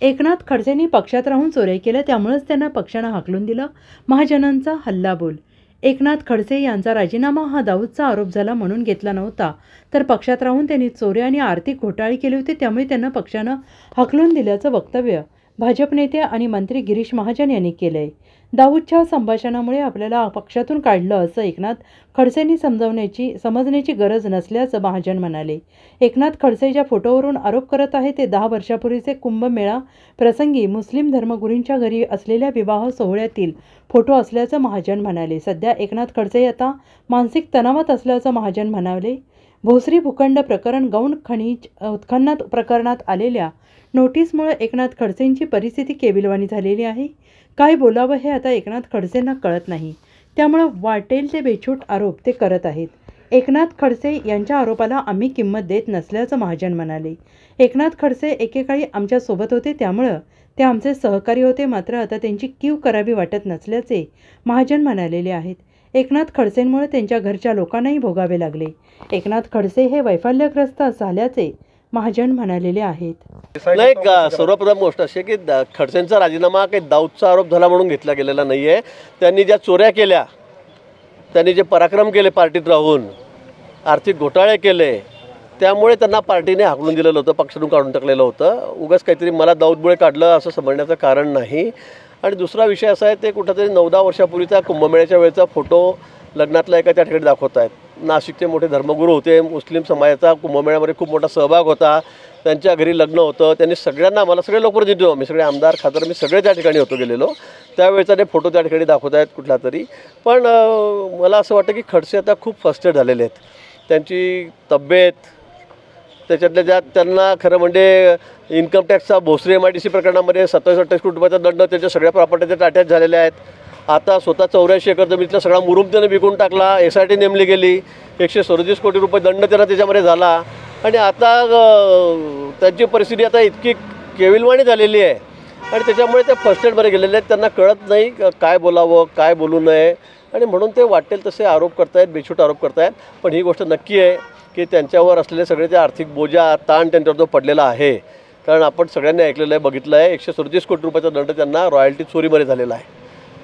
एकनाथ खडसेंनी पक्षात राहून चोऱ्या केल्या, त्यामुळेच त्यांना पक्षानं हाकलून दिलं. महाजनांचा हल्लाबोल. एकनाथ खडसे यांचा राजीनामा हा दाऊदचा आरोप झाला म्हणून घेतला नव्हता, तर पक्षात राहून त्यांनी चोऱ्या आणि आर्थिक घोटाळे केले होते, त्यामुळे त्यांना पक्षानं हाकलून दिल्याचं वक्तव्य भाजप नेते आणि मंत्री गिरीश महाजन यांनी केलंय. दाऊदच्या संभाषणामुळे आपल्याला पक्षातून काढलं असं एकनाथ खडसेंनी समजण्याची गरज नसल्याचं महाजन म्हणाले. एकनाथ खडसे ज्या फोटोवरून आरोप करत आहेत ते 10 वर्षापूर्वीचे कुंभमेळा प्रसंगी मुस्लिम धर्मगुरूंच्या घरी असलेल्या विवाह सोहळ्यातील फोटो असल्याचं महाजन म्हणाले. सध्या एकनाथ खडसे आता मानसिक तणावात असल्याचं महाजन म्हणाले. भोसरी भूखंड प्रकरण गौण खनिज उत्खनन प्रकरणात आलेल्या नोटीसमुळे एकनाथ खडसेंची परिस्थिती केविलवाणी झालेली आहे. काय बोलावं हे आता एकनाथ खडसेंना कळत नाही, त्यामुळे वाटेल ते बेछूट आरोप ते करत आहेत. एकनाथ खडसे यांच्या आरोपाला आम्ही किंमत देत नसल्याचं महाजन म्हणाले. एकनाथ खडसे एकेकाळी आमच्या सोबत होते, त्यामुळं ते आमचे सहकारी होते, मात्र आता त्यांची कीव करावी वाटत नसल्याचे महाजन म्हणालेले आहेत. एकनाथ खडसेंमुळे त्यांच्या घरच्या लोकांनाही भोगावे लागले. एकनाथ खडसे हे वैफल्यग्रस्त झाल्याचे महाजन म्हणालेले आहेत. नाही का, सर्वप्रथम गोष्ट अशी की खडसेंचा राजीनामा काही दाऊदचा आरोप झाला म्हणून घेतला गेलेला नाही आहे. त्यांनी ज्या चोऱ्या केल्या, त्यांनी जे पराक्रम केले पार्टीत राहून, आर्थिक घोटाळे केले, त्यामुळे त्यांना पार्टीने हाकलून दिलेलं होतं, पक्षातून काढून टाकलेलं होतं. उगाच काहीतरी मला दाऊदमुळे काढलं असं समजण्याचं कारण नाही. आणि दुसरा विषय असा आहे, ते कुठंतरी 9-10 वर्षापूर्वीचा कुंभमेळ्याच्या वेळेचा फोटो लग्नातला एका त्या ठिकाणी दाखवत आहेत. नाशिकचे मोठे धर्मगुरू होते, मुस्लिम समाजाचा कुंभमेळ्यामध्ये खूप मोठा सहभाग होता, त्यांच्या घरी लग्न होतं. त्यांनी सगळ्यांना, मला सगळे लोक दिलो, मी सगळे आमदार खासदार मी सगळे त्या ठिकाणी होतो गेलेलो, त्यावेळेचा ते फोटो त्या ठिकाणी दाखवत आहेत कुठला तरी. पण मला असं वाटतं की खडसे आता खूप फ्रस्ट्रेट झालेले आहेत. त्यांची तब्येत, त्याच्यातल्या ज्या त्यांना खरं म्हणजे इन्कम टॅक्सचा भोसरी MIDC प्रकरणामध्ये 27-28 कोटी रुपयाचा दंड, त्याच्या सगळ्या प्रॉपर्टीच्या टाट्यात झालेल्या आहेत. आता स्वतः 84 एकर जमिनीतला सगळा मुरुम त्याने विकून टाकला, SIT नेमली गेली, 137 कोटी रुपये दंड त्यांना त्याच्यामध्ये झाला. आणि आता त्यांची परिस्थिती आता इतकी केविलवाणी झालेली आहे आणि त्याच्यामुळे ते फ्रस्ट्रेटमध्ये गेलेले आहेत. त्यांना कळत नाही काय बोलावं, काय बोलू नये, आणि म्हणून ते वाटेल तसे आरोप करतायत, बेछूट आरोप करतायत. पण ही गोष्ट नक्की आहे की त्यांच्यावर असलेले सगळे ते आर्थिक बोजा, ताण त्यांच्यावर जो पडलेला आहे. कारण आपण सगळ्यांनी ऐकलेलं आहे, बघितलं आहे, 137 कोटी रुपयाचा दंड त्यांना रॉयल्टी चोरीमध्ये झालेला आहे.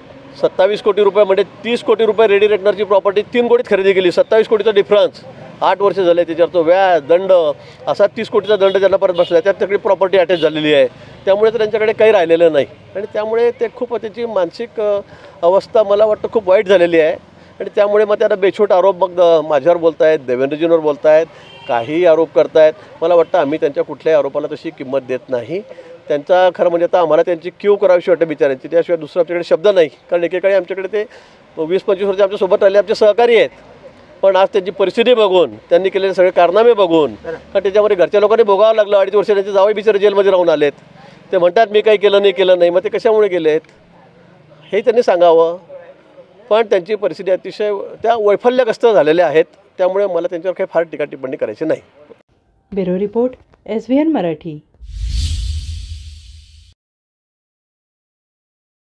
27 कोटी रुपयामध्ये 30 कोटी रुपये रेडी रेटनरची प्रॉपर्टी 3 कोटीत खरेदी केली. 27 कोटीचा डिफरन्स, 8 वर्ष झाले, त्याच्यावर तो व्याज दंड असा 30 कोटीचा दंड त्यांना परत बसला. त्यात सगळी प्रॉपर्टी अटॅच झालेली आहे, त्यामुळे तर त्यांच्याकडे काही राहिलेलं नाही. आणि त्यामुळे ते खूप त्याची मानसिक अवस्था मला वाटतं खूप वाईट झालेली आहे. आणि त्यामुळे मग त्यांना बेछूट आरोप मग माझ्यावर बोलत आहेत, देवेंद्रजींवर बोलत आहेत, काही आरोप करत आहेत. मला वाटतं आम्ही त्यांच्या कुठल्याही आरोपाला तशी किंमत देत नाही. त्यांचा खरं म्हणजे आता आम्हाला त्यांची कीव करावीशी वाटतं बिचाऱ्यांची, त्याशिवाय दुसरं आमच्याकडे शब्द नाही. कारण एकेकाळी आमच्याकडे ते 20-25 वर्ष आमच्यासोबत राहिले, आमचे सहकारी आहेत. पण आज त्यांची परिस्थिती बघून, त्यांनी केलेले सगळे कारनामे बघून, कारण त्याच्यामध्ये घरच्या लोकांनी भोगावं लागलं. 2.5 वर्ष त्यांचे जावई बिचारे जेलमध्ये राहून आलेत. ते म्हणतात मी काही केलं नाही. मग ते कशामुळे गेलेत हे त्यांनी सांगावं. पण त्यांची परिस्थिती अतिशय त्या वैफल्यग्रस्त झालेल्या आहेत, त्यामुळे मला त्यांच्यावर काही फार टीका टिप्पणी करायची नाही. Bureau report, SVN Marathi.